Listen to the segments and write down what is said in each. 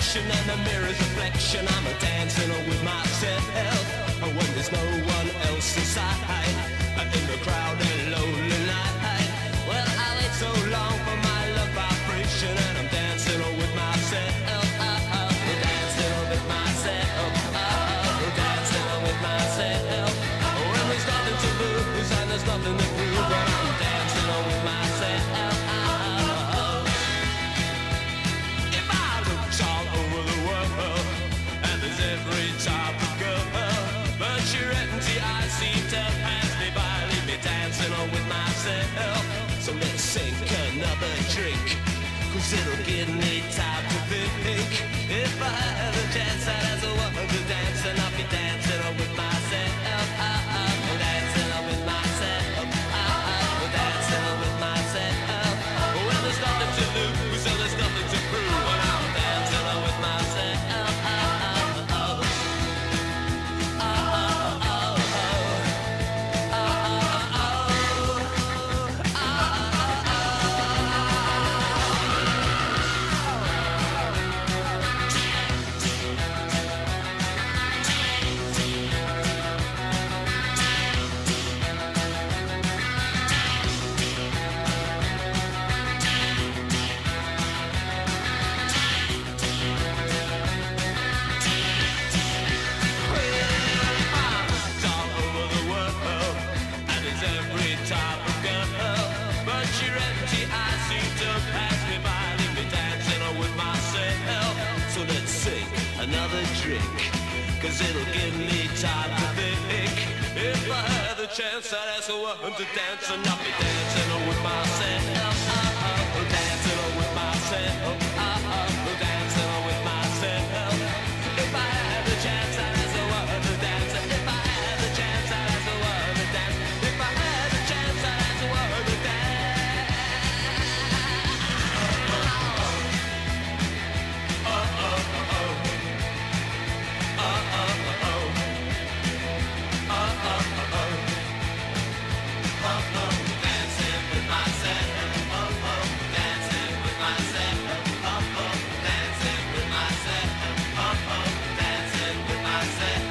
direction and the mirror's reflection. I'm a dancing with myself when there's no one else inside. In the crowded lonely night. Well, I wait so long for my love vibration, and I'm dancing with myself. Dancing with myself. Dancing with myself. When there's nothing to lose and there's nothing to prove, but I'm dancing with myself. If I looked all over the world, and there's every type of girl, but you're empty, I seem to pass me by, leave me dancing with myself. So let's sink another drink, 'cause it'll give me time to think. If I had a chance, I'd ask a woman to dance, and I'll be dancing with myself. Dancing with myself. Dancing with myself. When there's nothing to lose and there's nothing to prove, and I'm dancing with myself. Another drink, 'cause it'll give me time to think. If I had the chance, I'd ask a woman to dance, and I'll be dancing with myself. Dancing with myself. Dancing with myself. If I had the chance, I'd ask a woman to dance. If I had the chance, I'd ask a woman to dance. If I had the chance, I'd ask a woman to dance. Dancing with myself. Dancing with myself. Dancing with myself. Dancing with myself.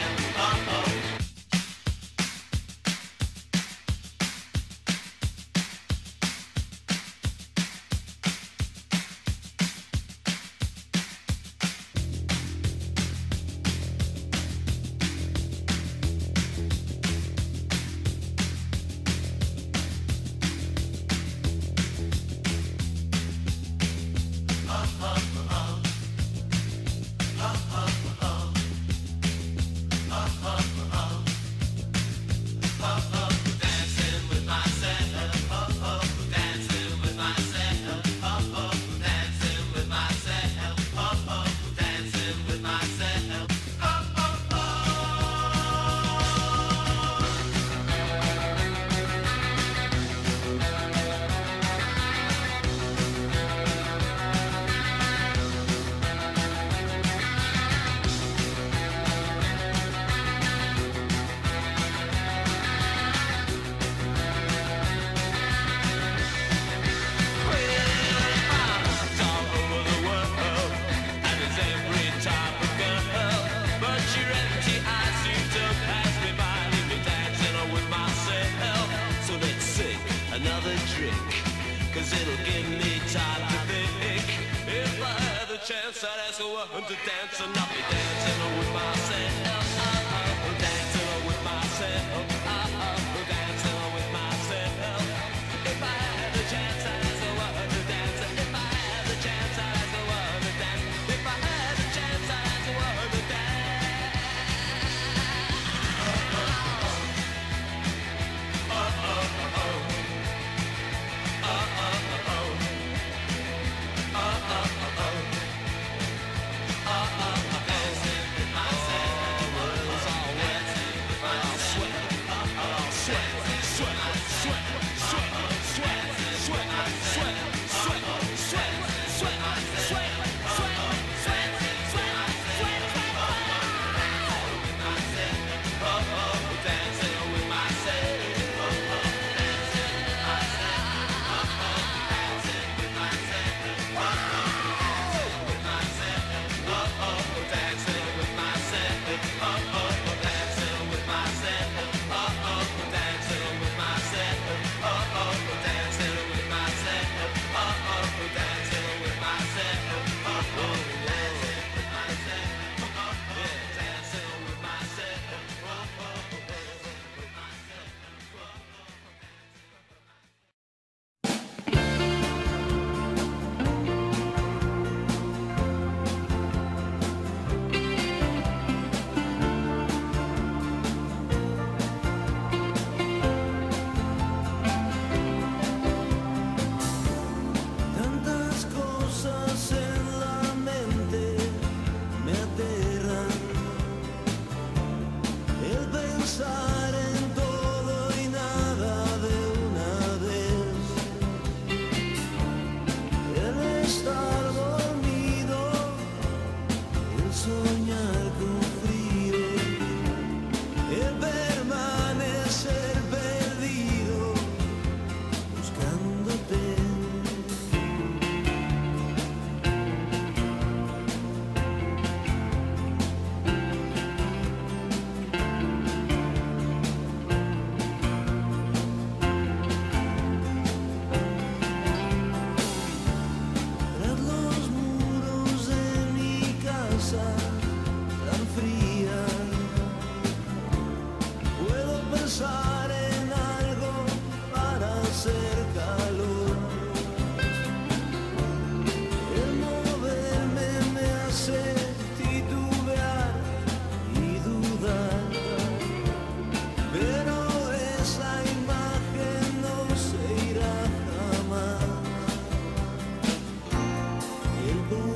Another drink, 'cause it'll give me time to think. If I had the chance, I'd ask a woman to dance, and I'll be dancing with myself. Dancing with myself. Dancing with myself. If I had the chance, I'd ask a woman to dance. If I had the chance, I'd ask a woman to dance. If I had the chance, I'd ask a woman to dance. Dancing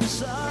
inside.